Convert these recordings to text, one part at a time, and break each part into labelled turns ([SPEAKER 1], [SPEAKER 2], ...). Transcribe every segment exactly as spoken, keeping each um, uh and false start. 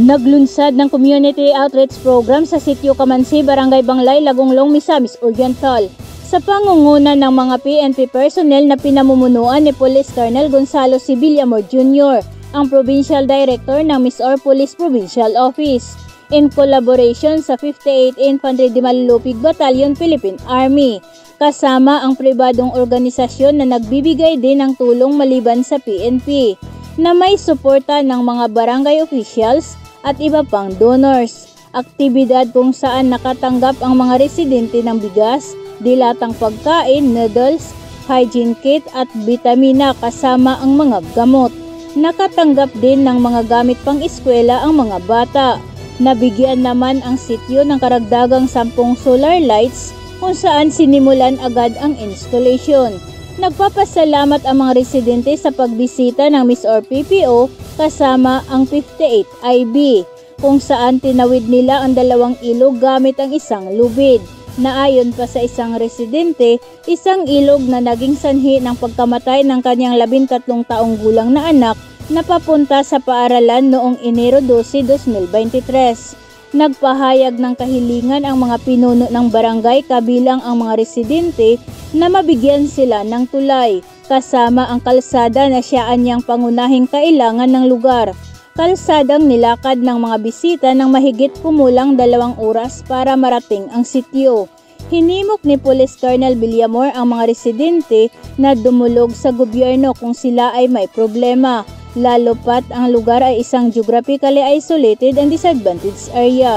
[SPEAKER 1] Naglunsad ng Community Outreach Program sa Sitio Kamansi, Barangay Banglay, Lagonglong, Misamis Oriental sa pangunguna ng mga P N P personnel na pinamumunuan ni Police Colonel Gonzalo C. Villamor Junior, ang Provincial Director ng MISOR Police Provincial Office, in collaboration sa fifty-eighth Infantry Dimalulupig Battalion, Philippine Army, kasama ang pribadong organisasyon na nagbibigay din ng tulong maliban sa P N P, na may suporta ng mga barangay officials at iba pang donors. Aktibidad kung saan nakatanggap ang mga residente ng bigas, dilatang pagkain, noodles, hygiene kit at bitamina kasama ang mga gamot. Nakatanggap din ng mga gamit pang eskwela ang mga bata. Nabigyan naman ang sityo ng karagdagang sampung solar lights kung saan sinimulan agad ang installation. Nagpapasalamat ang mga residente sa pagbisita ng MISOR P P O kasama ang fifty-eighth I B, kung saan tinawid nila ang dalawang ilog gamit ang isang lubid, na ayon pa sa isang residente, isang ilog na naging sanhi ng pagkamatay ng kanyang labintatlong taong gulang na anak na papunta sa paaralan noong Enero twelve, two thousand twenty-three. Nagpahayag ng kahilingan ang mga pinuno ng barangay kabilang ang mga residente na mabigyan sila ng tulay, kasama ang kalsada na siya anyang pangunahing kailangan ng lugar. Kalsadang nilakad ng mga bisita ng mahigit kumulang dalawang oras para marating ang sityo. Hinimok ni Police Colonel Villamor ang mga residente na dumulog sa gobyerno kung sila ay may problema, lalo pat ang lugar ay isang geographically isolated and disadvantaged area.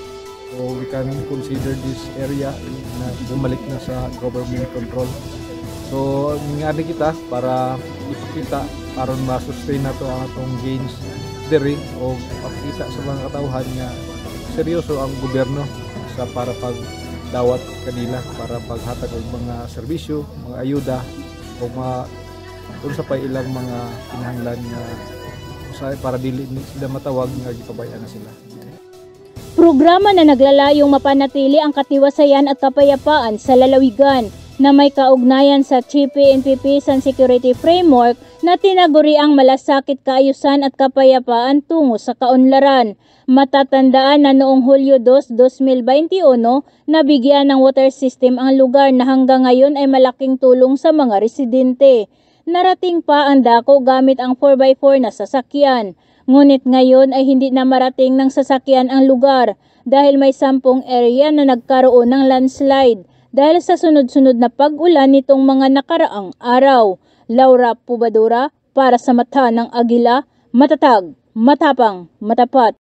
[SPEAKER 2] So we can consider this area na bumalik na sa government control. So ngani kita para ipakita aron ma-sustain nato ang atong gains diri o pakita sa mga katawhan nga seryoso ang gobyerno sa para pag dawat kanila para paghatag og mga serbisyo, mga ayuda o mga kung sa pa ilang mga kinahanglan nga para dili sila matawag nga gipabayaan na sila.
[SPEAKER 1] Programa na naglalayong mapanatili ang katiwasayan at kapayapaan sa lalawigan na may kaugnayan sa Chief P N P Peace and Security Framework na tinaguri ang malasakit kaayusan at kapayapaan tungo sa kaunlaran. Matatandaan na noong Hulyo two, two thousand twenty-one, nabigyan ng water system ang lugar na hanggang ngayon ay malaking tulong sa mga residente. Narating pa ang dako gamit ang four by four na sasakyan. Ngunit ngayon ay hindi na marating ng sasakyan ang lugar dahil may sampung area na nagkaroon ng landslide dahil sa sunod-sunod na pag-ulan nitong mga nakaraang araw. Laura Pubadura para sa Mata ng Agila, matatag, matapang, matapat.